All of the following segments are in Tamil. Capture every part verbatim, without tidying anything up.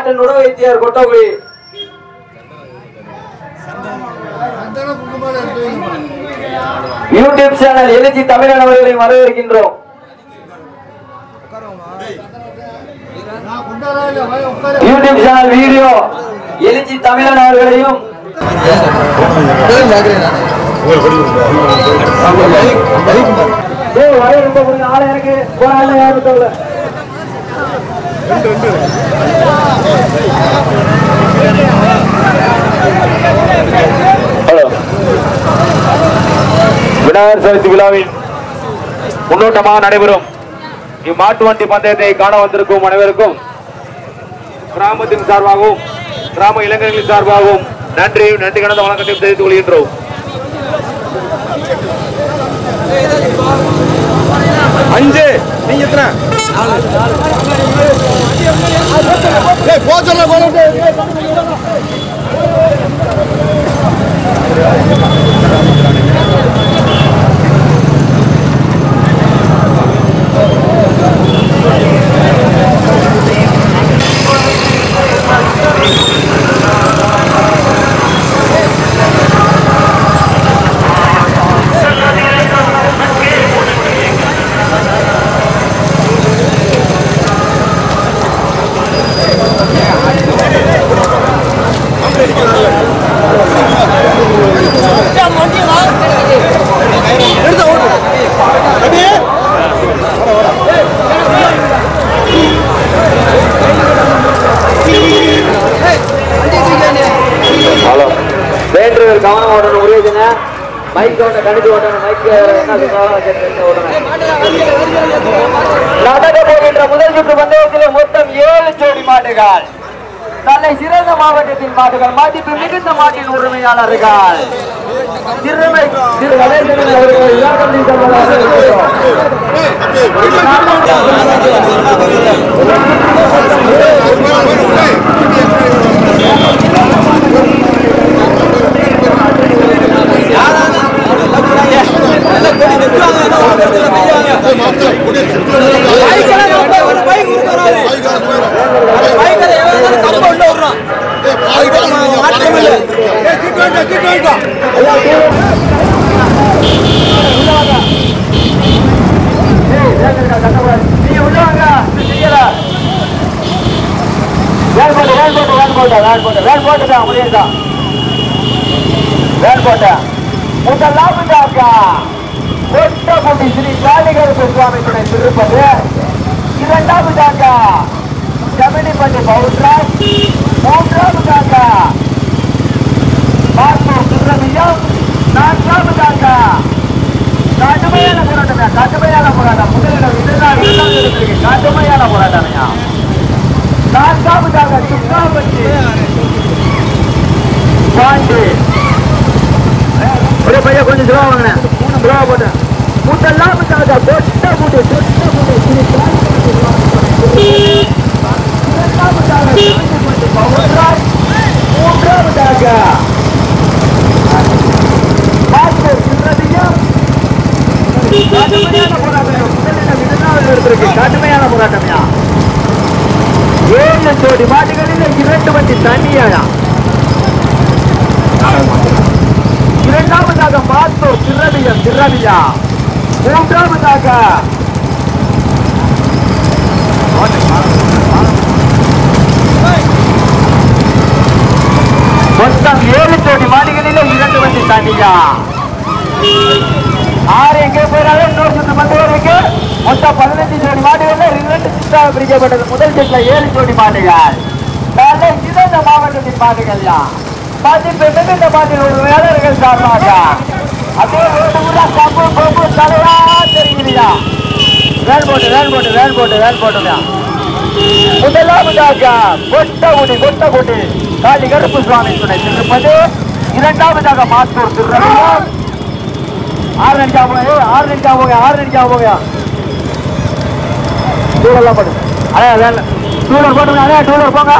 மாட்டின் உடவைத்தியார் கொட்டகுடி யூடியூப் சேனல் எழுச்சி தமிழன் அவர்களை வரவேற்கின்றோம். யூடியூப் சேனல் வீடியோ எழுச்சி தமிழன் அவர்களையும் ஆளை எனக்கு போன யாரும் ஹலோ விநாயகர் சதுர்த்தி விழாவின் முன்னோட்டமாக நடைபெறும் இம்மாட்டு வண்டி பந்தயத்தை காண வந்திருக்கும் அனைவருக்கும் கிராமத்தின் சார்பாகவும் கிராம இளைஞர்களின் சார்பாகவும் நன்றி நன்றி கடந்த வணக்கத்தையும் தெரிவித்துக் கொள்கின்றோம். அஞ்சு நீங்க எத்தனை கவனம் ஓடணும். உரியதுங்க மைக் ஓட்டணும் கணிச்சு ஓட்டணும். மைக் நடக்க போகின்ற முதல் சுற்று பந்தயத்தில் மொத்தம் ஏழு ஜோடி மாடுகள். தன்னை சிறந்த மாவட்டத்தின் மாடுகள் மதிப்பு மிகுந்த மாட்டின் உரிமையாளர்கள் சிறுமை திரு கணேசன் அவர்கள் ஸ்ரீ காளிகருப்பு சுவாமி துணை திருப்பது. இரண்டாவதாக ஜமினிப்பட்டி பவுட்ராஜ். மூன்றாவதாக பாஸ்போர்ட் சுப்பிரமணியம். நான்காவதாக கடுமையான போராட்டமே கடுமையான போராட்டம் முதலிடம் இதுதான் கடுமையான போராட்டமையா. நான்காவதாக சுக்காவட்டி பாண்டி. ஒரே பையன் கொஞ்சம் சுலா வாங்கினேன் சுலா போட்டேன். முதலாவதாக கொட்ட முடி கொட்ட முடி இரண்டாவதாக பவுட்ராஜ். மூன்றாவதாக பாஸ்போர்ட் சுப்பிரமணியம். கடுமையான போராட்டம் முதலிடம் இதனால் எடுத்திருக்கு கடுமையான போராட்டமையா. ஏழு ஜோடி மாடுகளில் இரண்டு வண்டி தண்ணியா. இரண்டாவதாக பாஸ்போர்ட் திரவியம் திரவியா. மூன்றாவதாக மொத்தம் ஏழு ஜோடி மாடுகளில் இரண்டு வண்டி தண்ணியா. ஆறு எங்கே போயினாலும் இன்னொரு சுற்று மந்தவருக்கு மொத்தம் பதினஞ்சு ஜோடி மாடுகள் இரண்டு சுற்றாக பிரிக்கப்பட்டது. முதல் சுற்றுல ஏழு ஜோடி மாடுகள் சிறந்த மாவட்டத்தின் மாடுகள் மதிப்பு மிகுந்த மாட்டின் ஒரு வேலர்கள் சார்பாக அதே கம்பு கொம்பு தலையா தெரியுதுயா. வேன் போட்டு வேன் போட்டு வேன் போட்டு வேன் போட்டுயா. முதலாவதாக கொட்டகுடி கொட்டகுடி காளி கருப்பு சுவாமி துணை திருப்பது. இரண்டாவதாக மாத்தூர் திருநெல்வேலி. ஆறு நிமிஷா போங்க ஆறு நிமிஷா போங்க ஆறு நிமிஷா போங்க டூலர்லாம் போட்டு அண்ணா வேன் டூலர் போட்டுங்க அண்ணா டூலர் போங்க.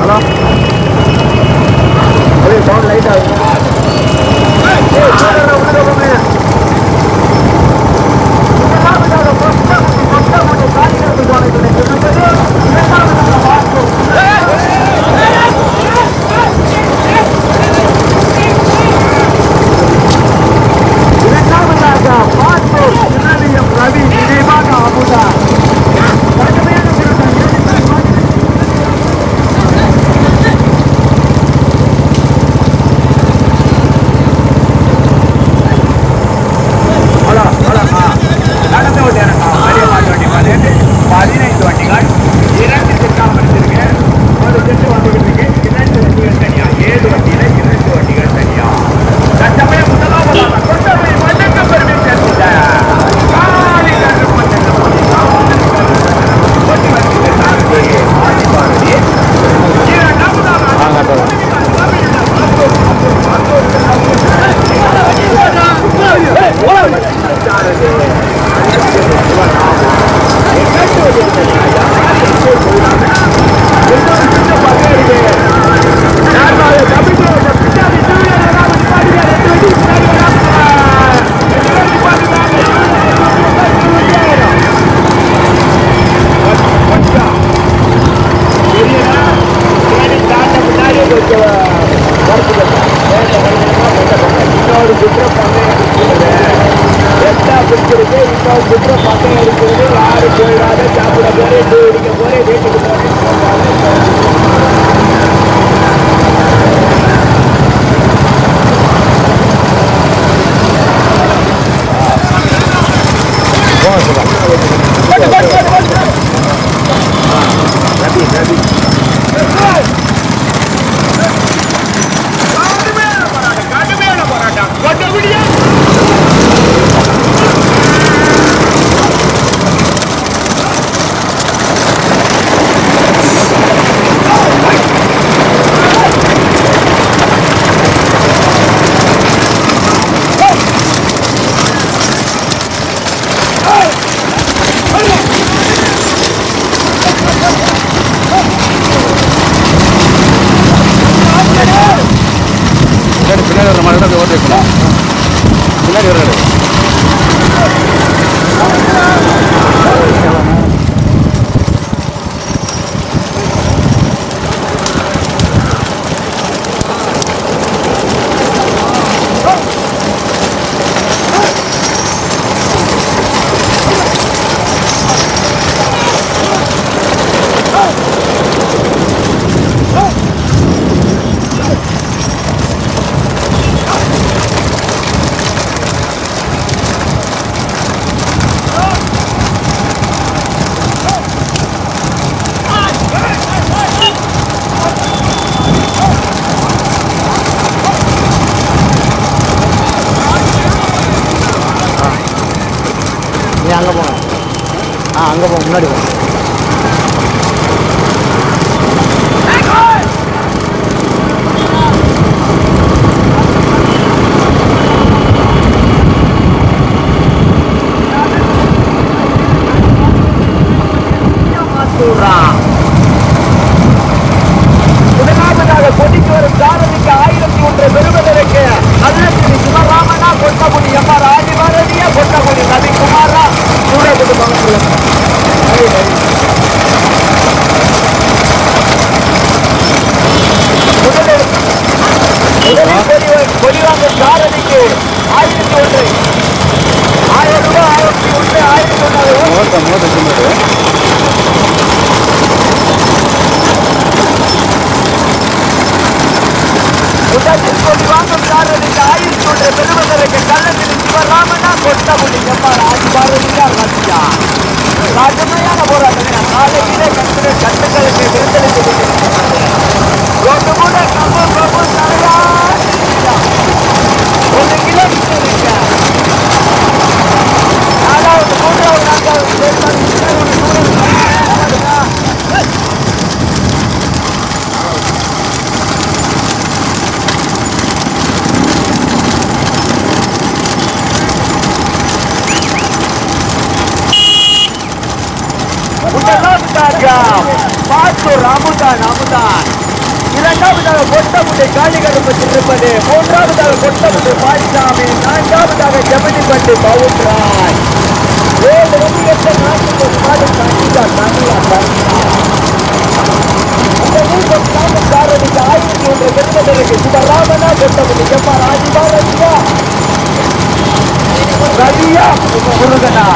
ஹலோ சவுண்ட் லைட் ஆகுது ரவி நினைவாக அமுதா பதினைந்து வண்டிகள் இரண்டு செட்டாக படிச்சிருக்கு. ஒரு செட்டு வந்துகிட்டு இருக்கு. இரண்டு வண்டிகள் தனியா, ஏழு வண்டியில இரண்டு வண்டிகள் தனியா. சட்டமே முதலாவதாக கொண்டவை மண்ணுக்கு பெருமை சேர்த்துட்ட காலி கன்று மண்ணுக்கு கொட்டி வந்து நான்கு ஆடி பாரதி இரண்டாவதாக அங்கே போங்க. ஆ அங்கே போங்க, முன்னாடி போங்க. முதலாவதாக கொடிக்கு வரும் சாரதிக்கு ஆயிரத்தி ஒன்று பெறுவதற்கு நல்ல சிவராமனா கொட்டகுடி எம்ஆர் ஆதிபாரதியா கொட்டகுடி ரவிக்குமாரா சூழகுடி பகத்தில் கொடிவாங்க சாரதிக்கு ஆயிரத்தி ஒன்று ஆயிரம் ரூபாய் ஆயிரத்தி ஒன்று ஆயிரத்தி ஒன்று முதலில் கொடி வாங்கும் சாரதிக்கு ஆயிரத்தி ஒன்று பெறுவதற்கு கள்ளத்தில் சிவராமனா கொட்டகுடி எம்ஆர் ஆதிபாரதியா ரஷ்யா கடுமையான போராட்டம் காலையிலே கட்டுரை சட்டங்களுக்கு விருந்தளித்து கொண்டு கூட கம்பு கம்பு தலையா ஒரு கிலோமீட்டர் இருக்க நாலாவது மூன்றாவது நான்காவது Ramutan, Ramutan. இரண்டாவதாக கொட்டமுட்டை காளிகருப்பட்டி இருப்பது, மூன்றாவதாக கொட்டமுட்டை பாரிசாமி, நான்காவதாக ஜெமினிப்பட்டி பவுன்ராய். ஏழு வண்டியற்ற நான்கு மாடு தனியா தனியா தனியா அந்த நீக்கம் நான்கு காரணிக்கு ஆயிரத்தி ஒன்று பெற்றதற்கு சிவராமனா கொட்டமுட்டை எம்மா ராஜிபாரதியா ரவியா முருகனா.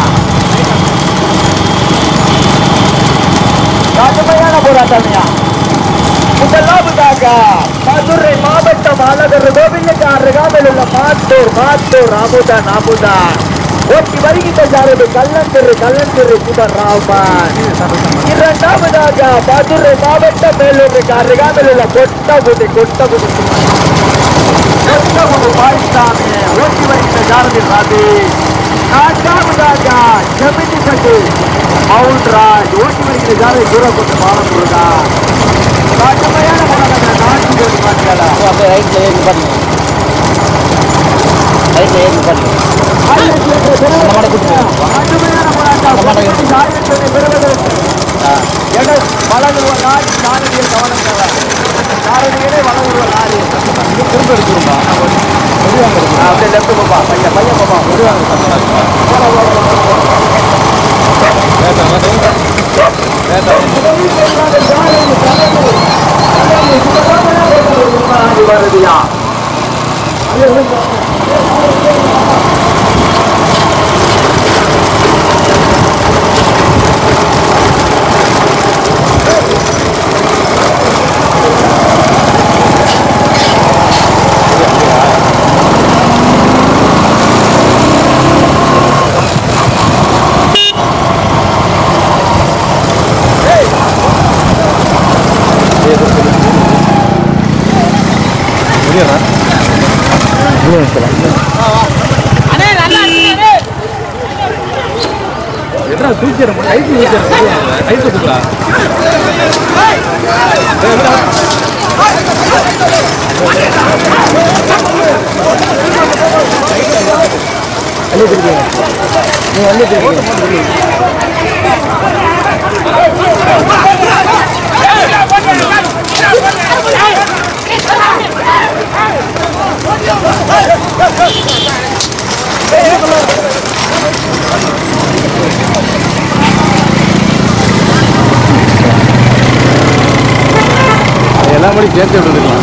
கடுமையான போராட்டமையா. முதலாவதாக மதுரை மாவட்டம் அழகர் கோவிலுக்கு அருகாமையில் உள்ள மாத்தூர் மாத்தூர் அமுதன் அமுதன் ஓட்டி வருகின்ற சாரதி கல்லந்திரு கல்லந்திரு சிவராமன். இரண்டாவதாக மதுரை மாவட்டம் மேலூருக்கு அருகாமையில் உள்ள கொட்டபுதி கொட்டபுதி கொட்டபுதி பாரிசாமி ஓட்டி வருகின்ற சாரதி ரவி. நான்காவதாக ஜெமினிப்பட்டி பவுன்ராஜ் ஓட்டி வருகின்ற சாரதி தூரப்பட்டு பாலமுருகா. கடுமையான போராட்டம் நான்கு ஜோடி மாடுகளா. அப்படியே ரைட்டில் ஏறி பாருங்க, ரைட்டில் ஏறி பாருங்க. கடுமையான போராட்டம் பெறுவதற்கு வளர்ந்து நாடி சாரதியில் கவனம் தேவை. சாரதியிலே வளர்ந்து நாடி திரும்ப எடுத்துருப்பா. அப்படியே லெஃப்ட் பாப்பா பையன் பையன் பாப்பா வருதியா. தூக்கிடுறோம் லைட் லைட் கொடுக்குறா. அள்ளி கொடுங்க, நீ அள்ளி கொடுங்க. எல்லாம் மணி சேர்த்து விட்டுருக்கலாம்.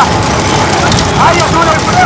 ஆரிய சூழல் கூட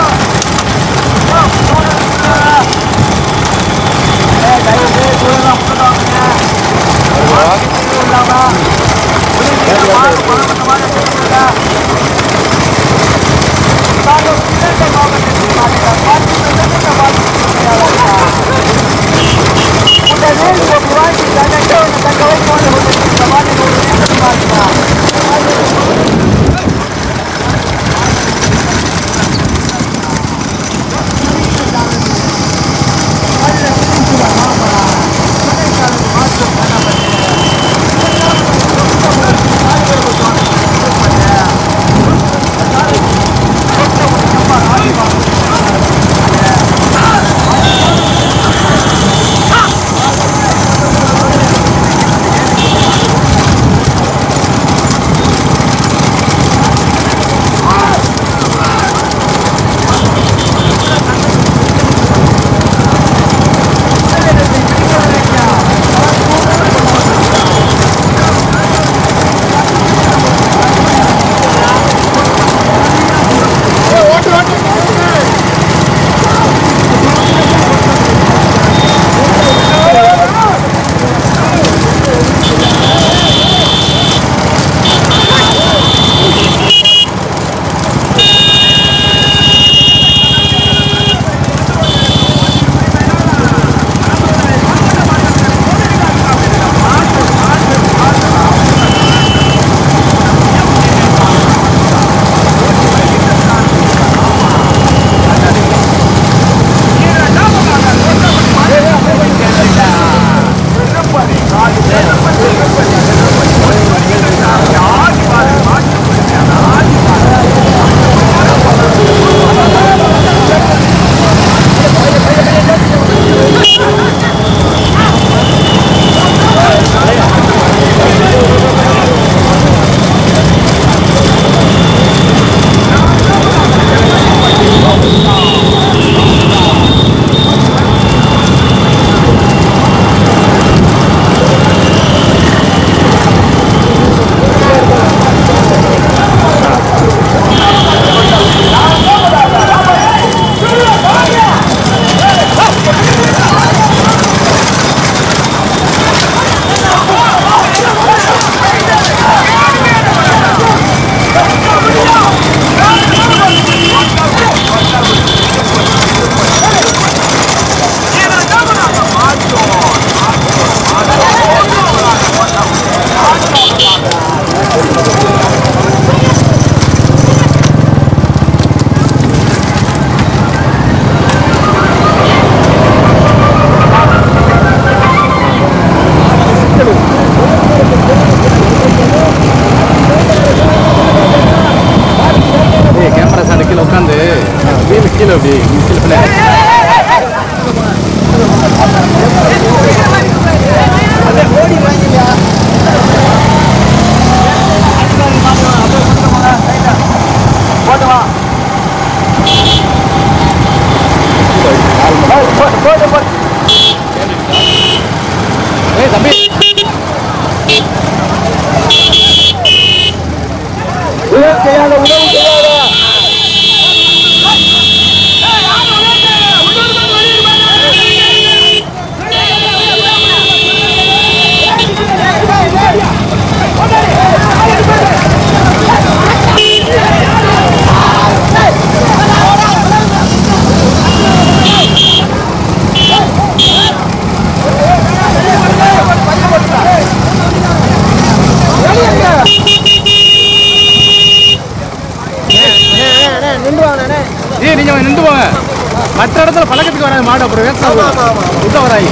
மற்ற இடத்துல பழக்கத்துக்கு வராது மாடு அப்புறம் வேஸ்ட் வராயி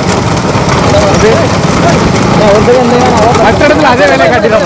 மற்ற இடத்துல அதே வேலையை காட்டிதான்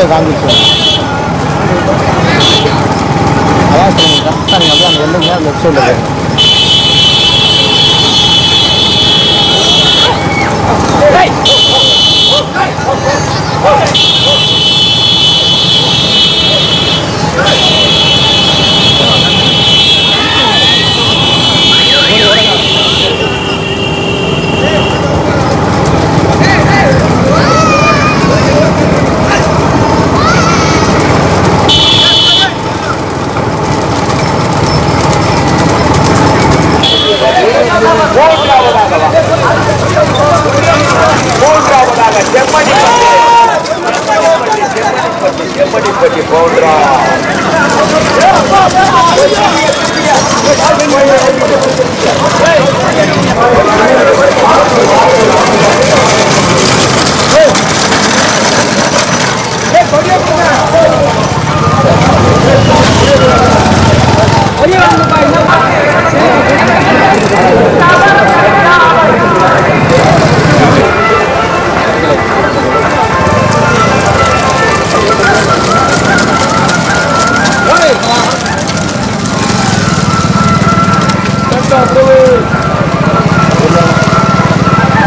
வீடியோ காமிச்சு அதான் சொல்லுங்க கரெக்டாக நீங்கள் அப்படியே அந்த எல்லைங்க லெஃப்ட் சைடில் போய் மூன்றாவதாக செம்மணிப்பட்டி செம்மணிப்பட்டி போன்றா Hey!